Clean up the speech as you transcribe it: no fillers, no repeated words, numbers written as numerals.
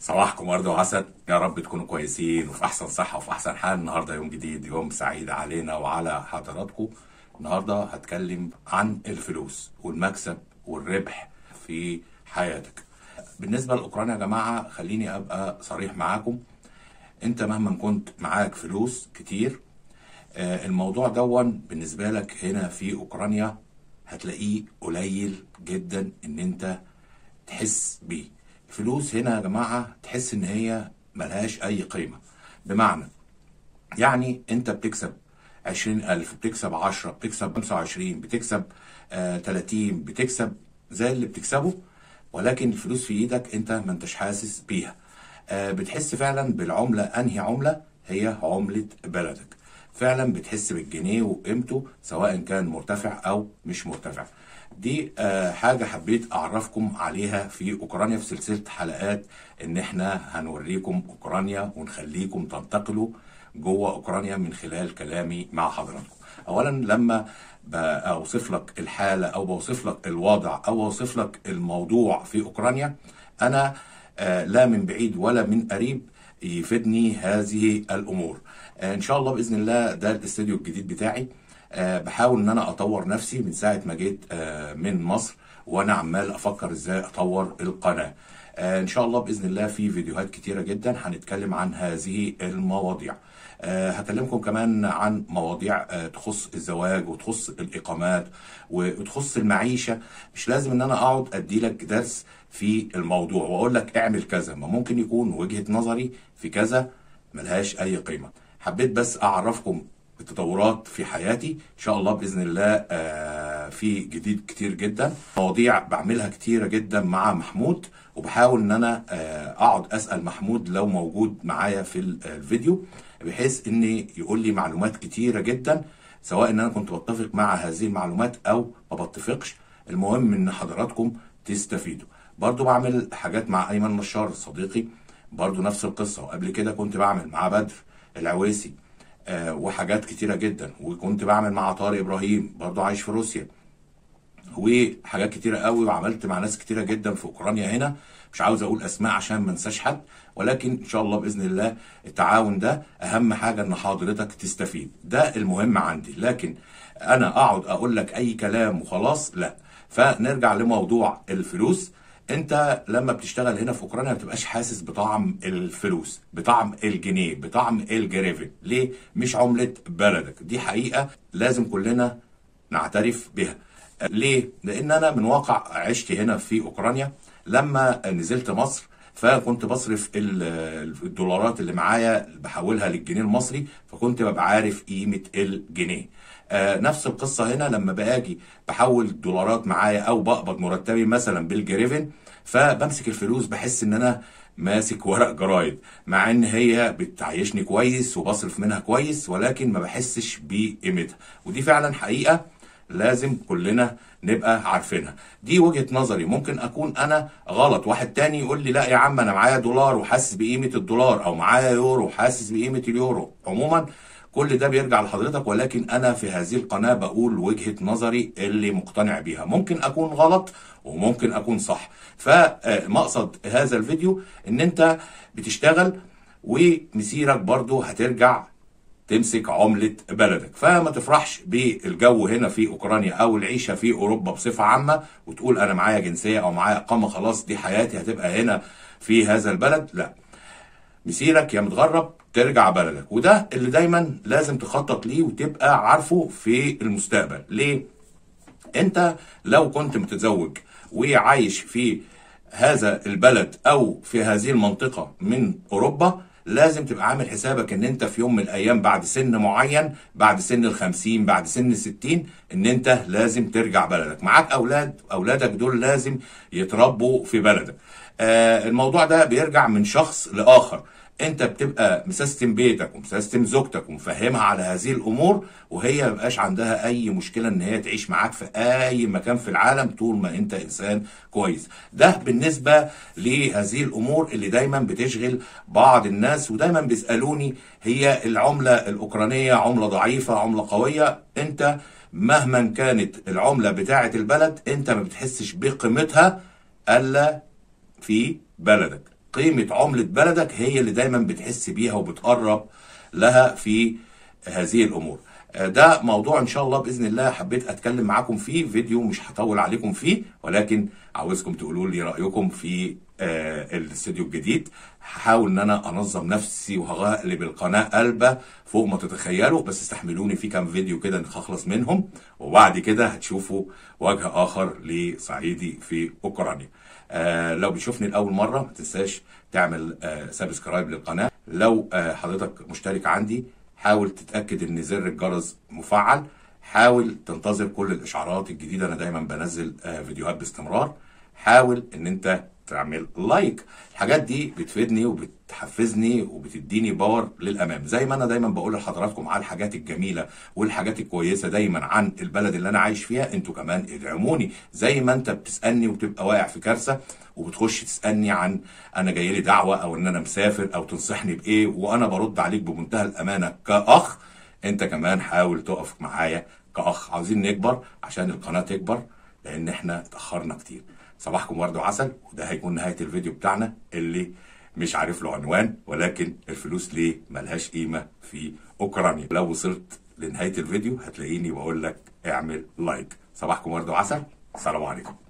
صباحكم ورد وعسل، يا رب تكونوا كويسين وفي احسن صحه وفي احسن حال. النهارده يوم جديد، يوم سعيد علينا وعلى حضراتكم. النهارده هتكلم عن الفلوس والمكسب والربح في حياتك. بالنسبه لاوكرانيا يا جماعه، خليني ابقى صريح معاكم. انت مهما كنت معاك فلوس كتير، الموضوع دون بالنسبه لك هنا في اوكرانيا هتلاقيه قليل جدا ان انت تحس بيه. الفلوس هنا يا جماعة تحس ان هي ملهاش اي قيمة. بمعنى يعني انت بتكسب 20,000، بتكسب 10، بتكسب 25، بتكسب 30، بتكسب زي اللي بتكسبه، ولكن الفلوس في ايدك انت ما انتش حاسس بيها. بتحس فعلا بالعملة. انهي عملة؟ هي عملة بلدك. فعلا بتحس بالجنيه وقيمته سواء كان مرتفع او مش مرتفع. دي حاجة حبيت اعرفكم عليها في اوكرانيا في سلسلة حلقات، ان احنا هنوريكم اوكرانيا ونخليكم تنتقلوا جوه اوكرانيا من خلال كلامي مع حضراتكم. اولا لما بوصف لك الحالة او بوصف لك الوضع او بوصف لك الموضوع في اوكرانيا، انا لا من بعيد ولا من قريب يفيدني هذه الامور. ان شاء الله باذن الله ده الاستوديو الجديد بتاعي. بحاول ان انا اطور نفسي من ساعه ما جيت من مصر، وانا عمال افكر ازاي اطور القناه. ان شاء الله باذن الله في فيديوهات كتيره جدا هنتكلم عن هذه المواضيع. هكلمكم كمان عن مواضيع تخص الزواج وتخص الاقامات وتخص المعيشه. مش لازم ان انا اقعد ادي لك درس في الموضوع واقول لك اعمل كذا، ما ممكن يكون وجهه نظري في كذا ملهاش اي قيمه. حبيت بس اعرفكم التطورات في حياتي. ان شاء الله باذن الله في جديد كتير جدا، مواضيع بعملها كتيره جدا مع محمود، وبحاول ان انا اقعد اسال محمود لو موجود معايا في الفيديو، بحيث ان يقول لي معلومات كتيره جدا، سواء ان انا كنت بتفق مع هذه المعلومات او ما بتفقش. المهم ان حضراتكم تستفيدوا. برضو بعمل حاجات مع ايمن نشار صديقي، برضو نفس القصه، وقبل كده كنت بعمل مع بدر العويسي وحاجات كتيرة جدا، وكنت بعمل مع طارق إبراهيم برضو عايش في روسيا، وحاجات كتيرة قوي، وعملت مع ناس كتيرة جدا في أوكرانيا هنا. مش عاوز أقول أسماء عشان ما انساش حد، ولكن إن شاء الله بإذن الله التعاون ده أهم حاجة، إن حضرتك تستفيد، ده المهم عندي. لكن أنا أقعد أقول لك أي كلام وخلاص؟ لا. فنرجع لموضوع الفلوس. انت لما بتشتغل هنا في اوكرانيا ما بتبقاش حاسس بطعم الفلوس، بطعم الجنيه، بطعم الجريفن. ليه؟ مش عملة بلدك. دي حقيقة لازم كلنا نعترف بها. ليه؟ لان انا من واقع عشت هنا في اوكرانيا. لما نزلت مصر فكنت بصرف الدولارات اللي معايا بحولها للجنيه المصري، فكنت ببقى عارف قيمة الجنيه. نفس القصة هنا لما باجي بحول الدولارات معايا او بقبض مرتبي مثلا بالجريفن، فبمسك الفلوس بحس ان انا ماسك ورق جرايد، مع ان هي بتعيشني كويس وبصرف منها كويس، ولكن ما بحسش بقيمتها. ودي فعلا حقيقة لازم كلنا نبقى عارفينها. دي وجهة نظري، ممكن اكون انا غلط، واحد تاني يقول لي لا يا عم انا معايا دولار وحاسس بقيمة الدولار، او معايا يورو وحاسس بقيمة اليورو. عموما كل ده بيرجع لحضرتك، ولكن انا في هذه القناة بقول وجهة نظري اللي مقتنع بيها. ممكن اكون غلط وممكن اكون صح. فمقصد هذا الفيديو ان انت بتشتغل ومسيرك برضو هترجع تمسك عملة بلدك. فما تفرحش بالجو هنا في اوكرانيا او العيشة في اوروبا بصفة عامة وتقول انا معايا جنسية او معايا اقامة خلاص دي حياتي هتبقى هنا في هذا البلد. لا، مسيرك يا متغرب ترجع بلدك، وده اللي دايما لازم تخطط ليه وتبقى عارفه في المستقبل. ليه؟ انت لو كنت متزوج وعايش في هذا البلد او في هذه المنطقة من اوروبا، لازم تبقى عامل حسابك ان انت في يوم من الايام بعد سن معين، بعد سن ال50، بعد سن ال60، ان انت لازم ترجع بلدك. معاك اولاد، اولادك دول لازم يتربوا في بلدك. الموضوع ده بيرجع من شخص لاخر. انت بتبقى مسيستم بيتك ومسيستم زوجتك ومفهمها على هذه الامور، وهي مبقاش عندها اي مشكله ان هي تعيش معاك في اي مكان في العالم طول ما انت انسان كويس. ده بالنسبه لهذه الامور اللي دايما بتشغل بعض الناس، ودايما بيسالوني هي العمله الاوكرانيه عمله ضعيفه عمله قويه؟ انت مهما كانت العمله بتاعه البلد انت ما بتحسش بقيمتها الا في بلدك. قيمة عملة بلدك هي اللي دايما بتحس بيها وبتقرب لها في هذه الامور. ده موضوع ان شاء الله باذن الله حبيت اتكلم معاكم فيه، فيديو مش هطول عليكم فيه، ولكن عاوزكم تقولوا لي رايكم في الاستوديو الجديد. هحاول ان انا انظم نفسي وهقلب القناه قلبه فوق ما تتخيلوا، بس استحملوني في كام فيديو كده هخلص منهم، وبعد كده هتشوفوا وجه اخر لصعيدي في اوكرانيا. لو بتشوفني لاول مره ما تنساش تعمل سبسكرايب للقناه. لو حضرتك مشترك عندي حاول تتأكد ان زر الجرس مفعل، حاول تنتظر كل الاشعارات الجديدة، انا دايما بنزل فيديوهات باستمرار. حاول ان انت تعمل لايك، الحاجات دي بتفيدني وبتحفزني وبتديني باور للامام. زي ما انا دايما بقول لحضراتكم على الحاجات الجميله والحاجات الكويسه دايما عن البلد اللي انا عايش فيها، انتوا كمان ادعموني. زي ما انت بتسالني وتبقى واقع في كارثه وبتخش تسالني عن انا جاي لي دعوه او ان انا مسافر او تنصحني بايه، وانا برد عليك بمنتهى الامانه كاخ، انت كمان حاول تقف معايا كاخ. عاوزين نكبر عشان القناه تكبر، لان احنا اتاخرنا كتير. صباحكم ورد وعسل، وده هيكون نهايه الفيديو بتاعنا اللي مش عارف له عنوان، ولكن الفلوس ليه ملهاش قيمه في اوكرانيا. لو وصلت لنهايه الفيديو هتلاقيني بقول لك اعمل لايك. صباحكم ورد وعسل، السلام عليكم.